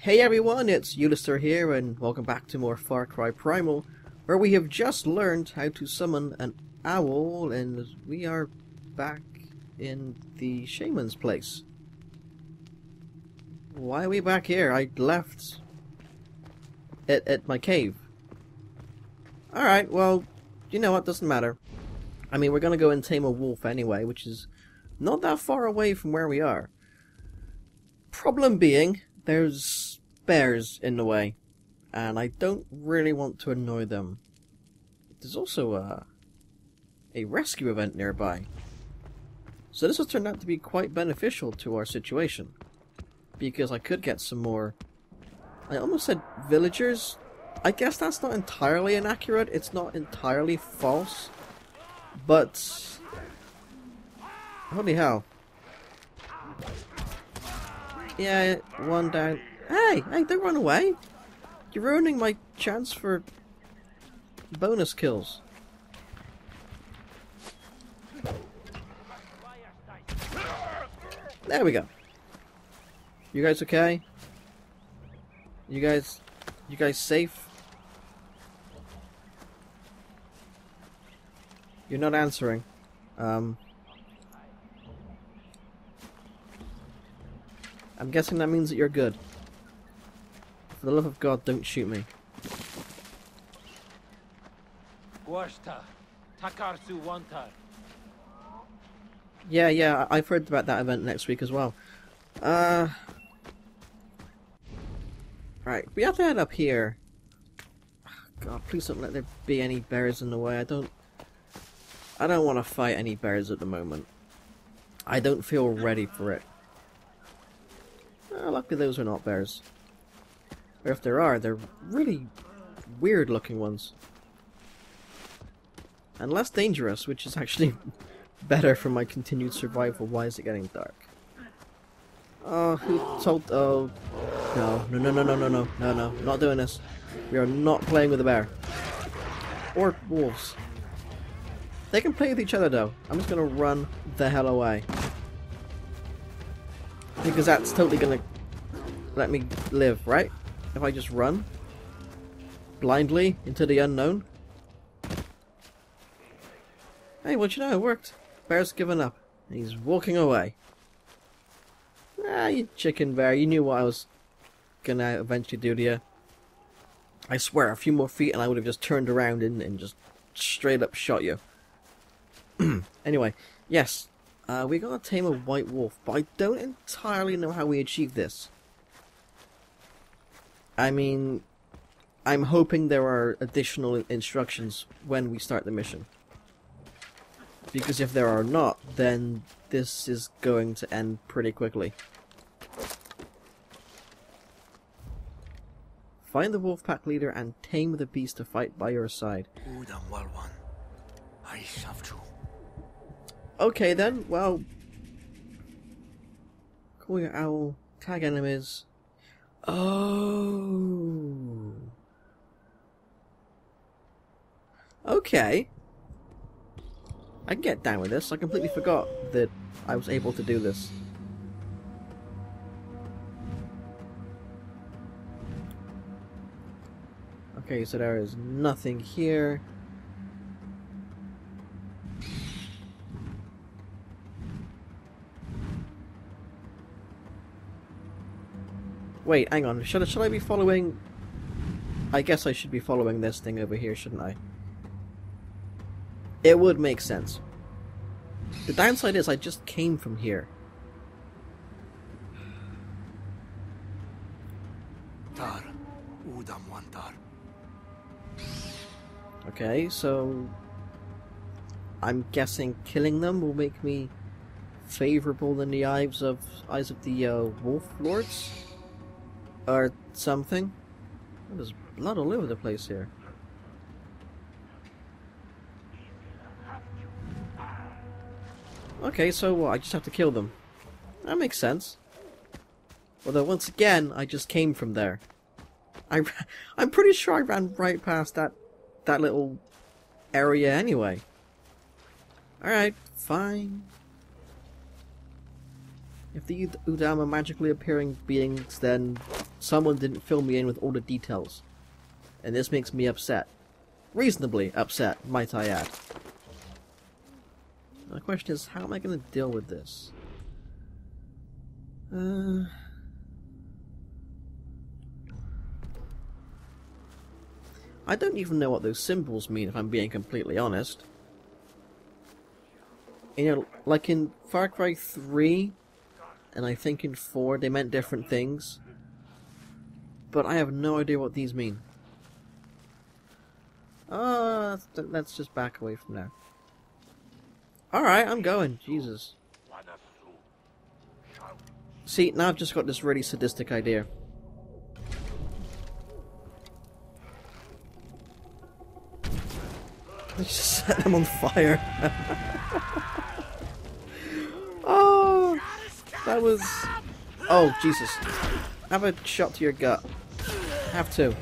Hey everyone, it's Ulister here, and welcome back to more Far Cry Primal, where we have just learned how to summon an owl, and we are back in the shaman's place. Why are we back here? I left at my cave. Alright, well, you know what, doesn't matter. I mean, we're gonna go and tame a wolf anyway, which is not that far away from where we are. Problem being, there's bears in the way, and I don't really want to annoy them. There's also a rescue event nearby, so this has turned out to be quite beneficial to our situation, because I could get some more, I almost said villagers. I guess that's not entirely inaccurate, it's not entirely false, but holy hell. Yeah, one down. Hey, don't run away! You're ruining my chance for bonus kills. There we go. You guys okay? You guys safe? You're not answering. I'm guessing that means that you're good. For the love of God, don't shoot me. Yeah, I've heard about that event next week as well. Right, we have to head up here. God, please don't let there be any bears in the way. I don't want to fight any bears at the moment. I don't feel ready for it. Luckily those are not bears. Or if there are, they're really weird looking ones. And less dangerous, which is actually better for my continued survival. Why is it getting dark? Oh, who told... Oh, no, not doing this. We are not playing with a bear. Or wolves. They can play with each other though. I'm just gonna run the hell away. Because that's totally gonna let me live, right? If I just run blindly into the unknown. Hey, what you know, it worked. Bear's given up. He's walking away. Ah, you chicken bear, you knew what I was gonna eventually do to you. I swear, a few more feet and I would have just turned around and just straight up shot you. Anyway, yes. We gotta tame a white wolf, but I don't entirely know how we achieve this. I mean, I'm hoping there are additional instructions when we start the mission. Because if there are not, then this is going to end pretty quickly. Find the wolf pack leader and tame the beast to fight by your side. Okay then, well... Call your owl, tag enemies... Oh... Okay. I can get down with this. I completely forgot that I was able to do this. Okay, so there is nothing here. Wait, hang on. Should I be following... I guess I should be following this thing over here, shouldn't I? It would make sense. The downside is I just came from here. Okay, so... I'm guessing killing them will make me favorable in the eyes of the wolf lords? Or something? There's blood all over the place here. Okay, so what? I just have to kill them. That makes sense. Although once again, I just came from there. I'm pretty sure I ran right past that little area anyway. Alright, fine. If the Udam are magically appearing beings, then someone didn't fill me in with all the details. And this makes me upset. Reasonably upset, might I add. The question is, how am I going to deal with this? I don't even know what those symbols mean, if I'm being completely honest. You know, like in Far Cry 3, and I think in 4, they meant different things. But I have no idea what these mean. Let's just back away from there. Alright, I'm going. Jesus. See, now I've just got this really sadistic idea. Let's just set them on fire. Oh, that was... Oh, Jesus. Have a shot to your gut. Have to.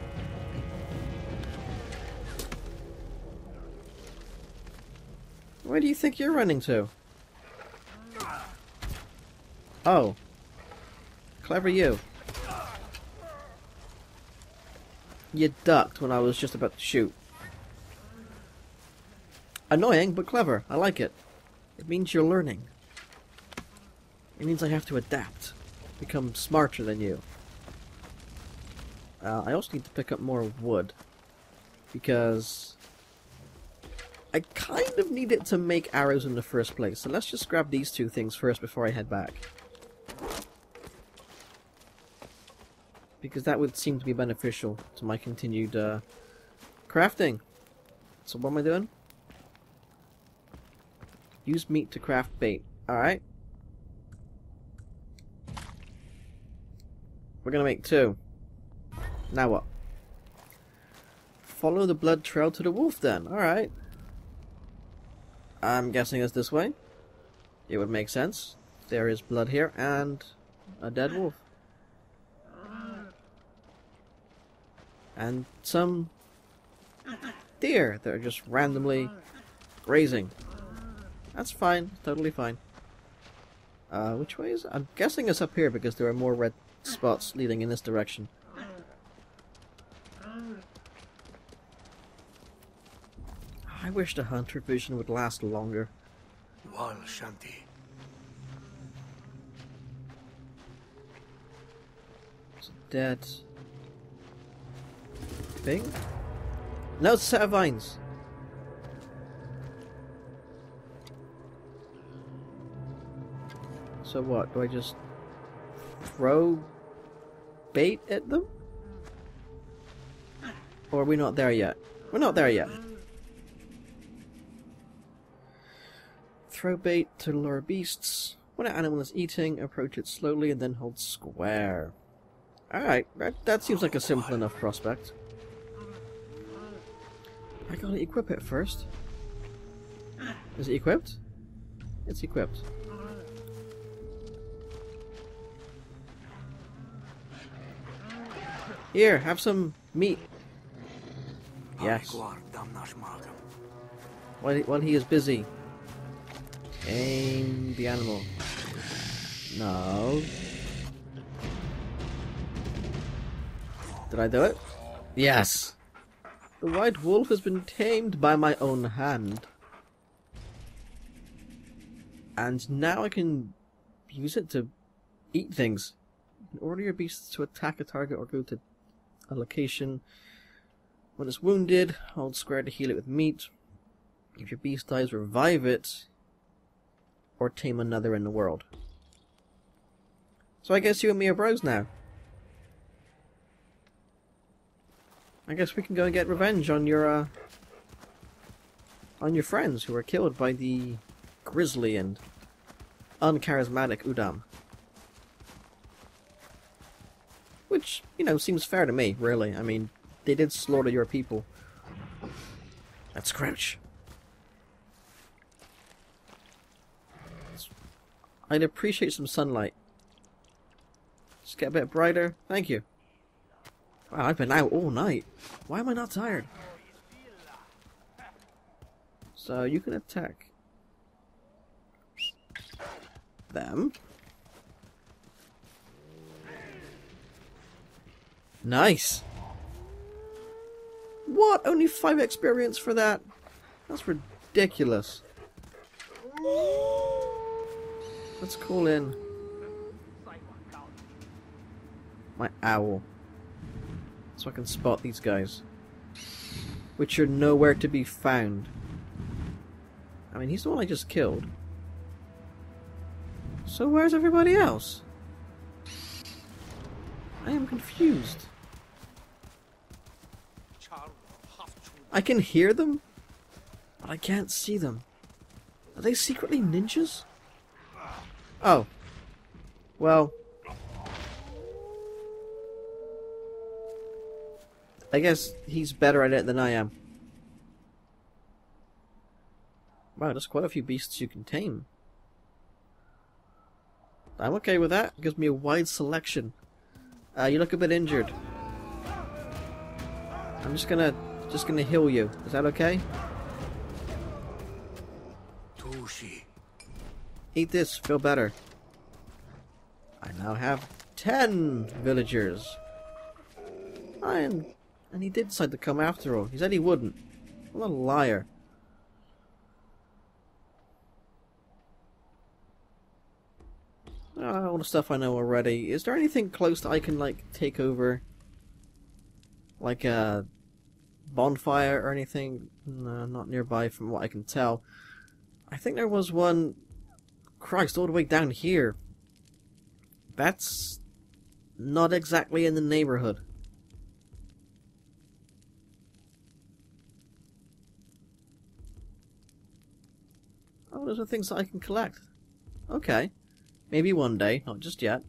Where do you think you're running to? Oh. Clever you. You ducked when I was just about to shoot. Annoying, but clever. I like it. It means you're learning. It means I have to adapt. Become smarter than you. I also need to pick up more wood. Because I kind of need it to make arrows in the first place. So let's just grab these two things first before I head back. Because that would seem to be beneficial to my continued crafting. So what am I doing? Use meat to craft bait. Alright. We're gonna make 2. Now what? Follow the blood trail to the wolf then. Alright. I'm guessing it's this way. It would make sense. There is blood here and a dead wolf. And some deer that are just randomly grazing. That's fine. Totally fine. Which way is it? I'm guessing it's up here because there are more red spots leading in this direction. I wish the hunter vision would last longer. Wal Shanti. It's a dead thing? No, it's a set of vines. So what? Do I just throw bait at them? Or are we not there yet? We're not there yet. Throw bait to lure beasts. When an animal is eating, approach it slowly and then hold square. Alright, that seems like a simple enough prospect. I gotta equip it first. Is it equipped? It's equipped. Here, have some meat. Yes. While he is busy. Aim the animal. No. Did I do it? Yes! The white wolf has been tamed by my own hand. And now I can use it to eat things. Order your beasts to attack a target or go to a location. When it's wounded, hold square to heal it with meat. If your beast dies, revive it. Or tame another in the world. So I guess you and me are bros now. I guess we can go and get revenge on your friends who were killed by the grisly and uncharismatic Udam. Which, you know, seems fair to me, really. I mean, they did slaughter your people. Let's crouch. I'd appreciate some sunlight. Just get a bit brighter. Thank you. Wow, I've been out all night. Why am I not tired? So you can attack them. Nice! What? Only 5 experience for that? That's ridiculous. Let's call in my owl so I can spot these guys, which are nowhere to be found. I mean, he's the one I just killed. So where's everybody else? I am confused. I can hear them, but I can't see them. Are they secretly ninjas? Oh. Well. I guess he's better at it than I am. Wow, there's quite a few beasts you can tame. I'm okay with that. It gives me a wide selection. You look a bit injured. I'm just gonna heal you. Is that okay? Eat this, feel better. I now have 10 villagers. And he did decide to come after all. He said he wouldn't. What a liar. All the stuff I know already. Is there anything close that I can, like, take over? Like a bonfire or anything? No, not nearby from what I can tell. I think there was one... Christ, all the way down here. That's not exactly in the neighborhood. Oh, those are things that I can collect. Okay. Maybe one day, not just yet.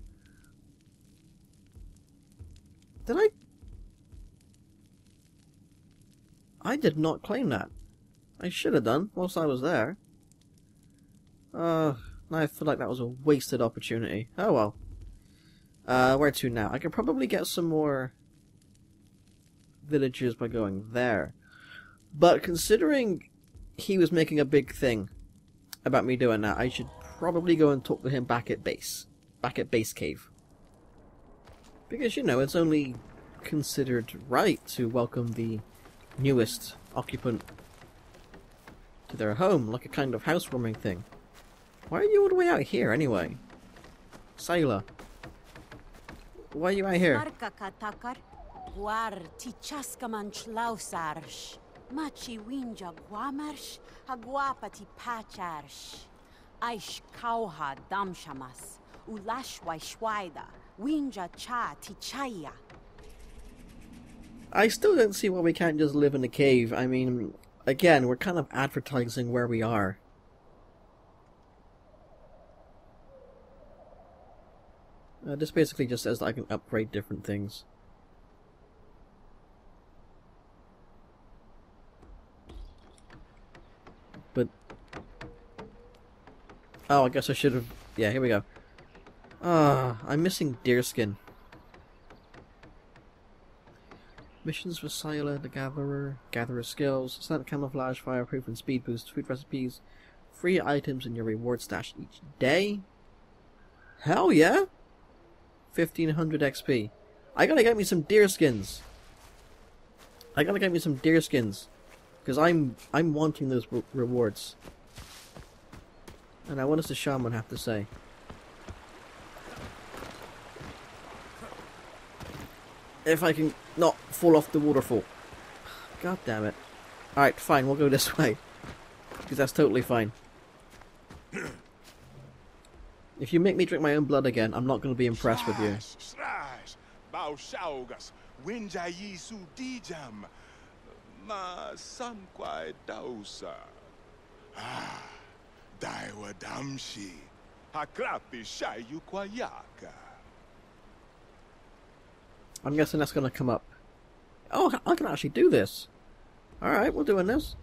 Did I did not claim that. I should have done, whilst I was there. Now I feel like that was a wasted opportunity. Oh well. Where to now? I can probably get some more villagers by going there. But considering he was making a big thing about me doing that, I should probably go and talk to him back at base. Back at base cave. Because, you know, it's only considered right to welcome the newest occupant to their home, like a kind of housewarming thing. Why are you all the way out here, anyway? Sailor. Why are you out here? Machi winja guamarsh, haguapati pacharsh. Aish kauha damshamas, ulashwai shwaida, winja cha tichaya. I still don't see why we can't just live in a cave. I mean, again, we're kind of advertising where we are. This basically just says that I can upgrade different things. But... oh, I guess I should have... yeah, here we go. I'm missing deerskin. Missions for Scylla, the Gatherer, Gatherer skills, scent camouflage, fireproof and speed boost, food recipes, free items in your reward stash each day. Hell yeah! 1500 XP. I gotta get me some deerskins. Because I'm wanting those rewards. And what does the shaman have to say? If I can not fall off the waterfall. God damn it. Alright, fine, we'll go this way. Because that's totally fine. If you make me drink my own blood again, I'm not going to be impressed with you. I'm guessing that's going to come up. Oh, I can actually do this. Alright, we're doing this.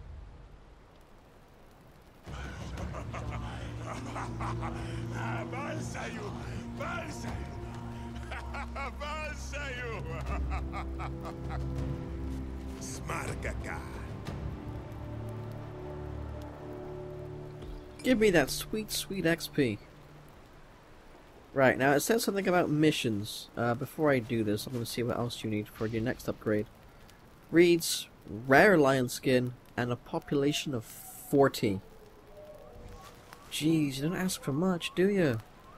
Give me that sweet, sweet XP. Right, now it says something about missions. Before I do this, I'm going to see what else you need for your next upgrade. Reeds, rare lion skin, and a population of 40. Jeez, you don't ask for much, do you?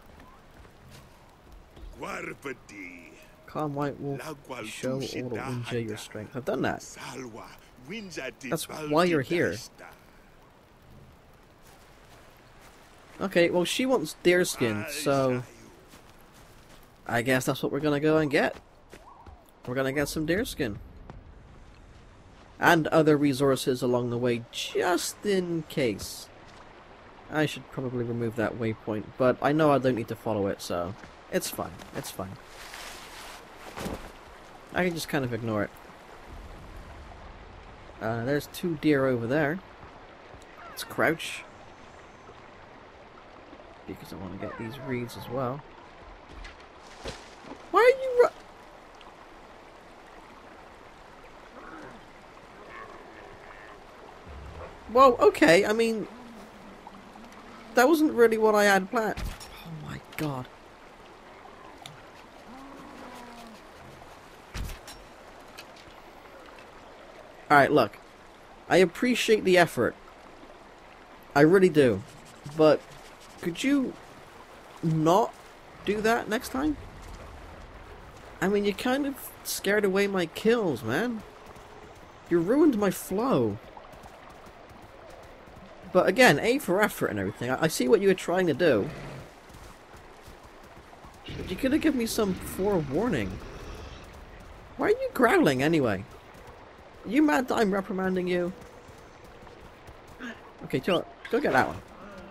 Calm white wolf, show all the Winja your strength. I've done that. That's why you're here. Okay, well she wants deer skin, so I guess that's what we're gonna go and get. We're gonna get some deer skin. And other resources along the way, just in case. I should probably remove that waypoint, but I know I don't need to follow it, so it's fine. It's fine. I can just kind of ignore it. There's 2 deer over there. Let's crouch. Because I want to get these reeds as well. Why are you Well, okay, I mean, that wasn't really what I had planned. Oh my god. Alright, look. I appreciate the effort. I really do. But could you not do that next time? I mean, you kind of scared away my kills, man. You ruined my flow. But again, A for effort and everything. I see what you were trying to do. But you could have given me some forewarning. Why are you growling anyway? Are you mad that I'm reprimanding you? Okay, go get that one.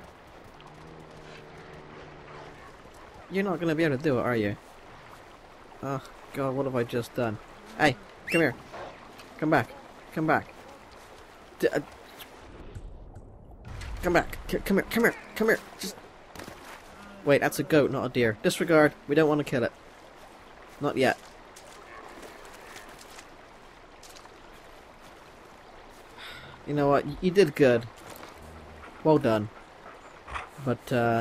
You're not going to be able to do it, are you? Oh, God, what have I just done? Hey, come here. Come back. Come back. Come back. Come here. Come here. Come here. Just... Wait, that's a goat, not a deer. Disregard. We don't want to kill it. Not yet. You know what? You did good. Well done. But,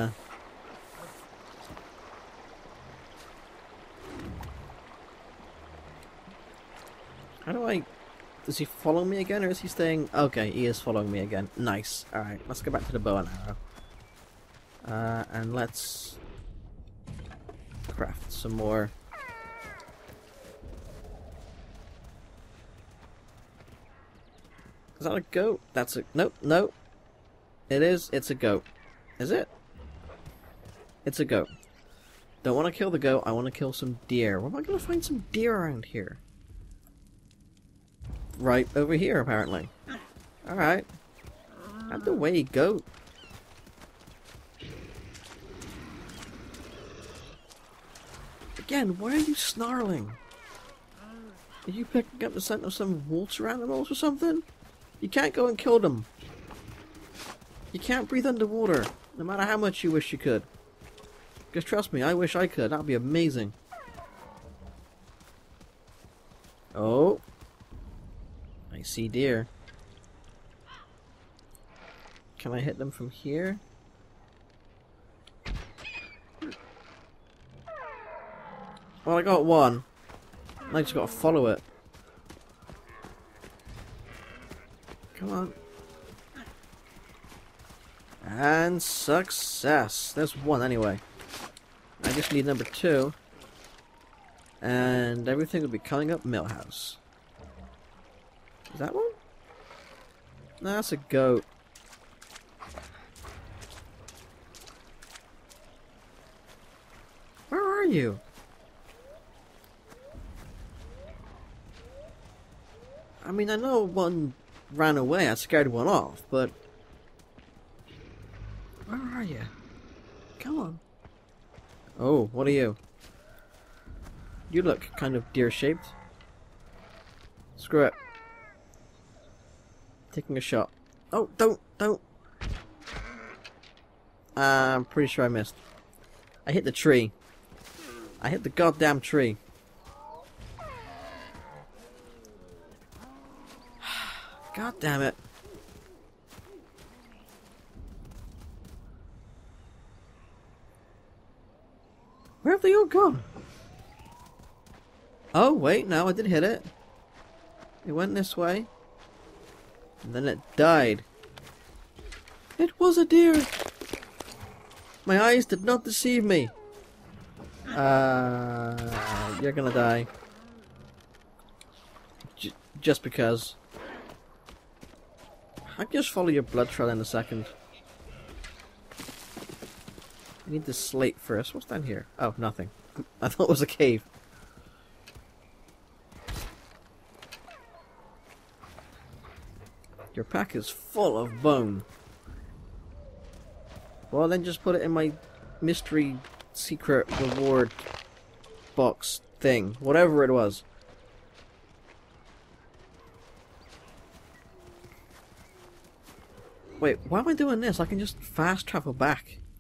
how do I... Does he follow me again, or is he staying... Okay, he is following me again. Nice. Alright, let's go back to the bow and arrow. And let's... craft some more. Is that a goat? That's a... Nope, nope. It is. It's a goat. Is it? It's a goat. Don't want to kill the goat. I want to kill some deer. Where am I going to find some deer around here? Right over here, apparently. Alright. Out the way, goat. Again, why are you snarling? Are you picking up the scent of some water animals or something? You can't go and kill them. You can't breathe underwater, no matter how much you wish you could. Just trust me, I wish I could. That would be amazing. Oh. I see deer. Can I hit them from here? Well, I got one. I just gotta follow it. Come on. And success. There's one anyway. I just need number 2. And everything will be coming up Millhouse. Is that one? No, that's a goat. Where are you? I mean, I know one ran away. I scared one off, but... Where are you? Come on. Oh, what are you? You look kind of deer-shaped. Screw it. Taking a shot. Oh, don't. I'm pretty sure I missed. I hit the tree. I hit the goddamn tree. God damn it. Where have they all gone? Oh, wait, no, I did hit it. It went this way. And then it died. It was a deer! My eyes did not deceive me. You're gonna die. Just because. I can just follow your blood trail in a second. I need the slate first. What's down here? Oh, nothing. I thought it was a cave. Your pack is full of bone. Well, then just put it in my mystery secret reward box thing. Whatever it was. Wait, why am I doing this? I can just fast travel back.